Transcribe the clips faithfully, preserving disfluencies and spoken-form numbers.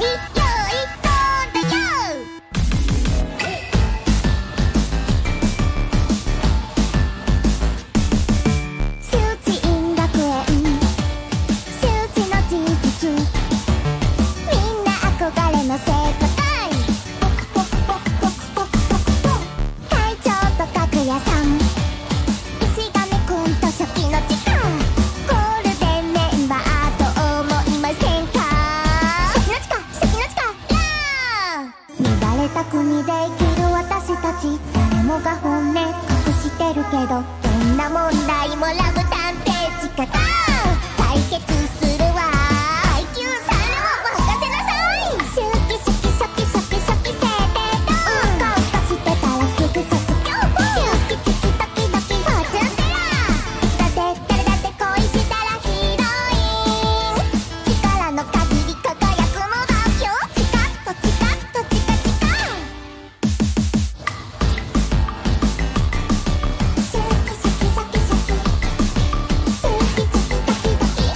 よいこうだよ。修知院学園修知の事実、みんな憧れの生徒会。会長とかぐやさん、石上くんと初期の時間、ゴールデンメンバーと思いませんか。初期の時間、初期の時間、やー乱れた国で生きる私たち、誰もが本音隠してるけど、どんな問題もラブ探偵地下だ解決するわ。 アイキューさん でも任せなさい。初期初期初期初期初期設定とうんこんこしてたらすぐ卒業。初期初期ドキドキフォーチュンテラー、だって誰だって恋したらヒロイン、力の限り輝くものよ。チカッとチカッとチカチカ。初期初期初期初期初期初期ドキドキ、初期初期初期初期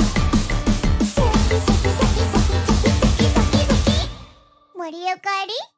初期初期ドキドキ。森おかえり。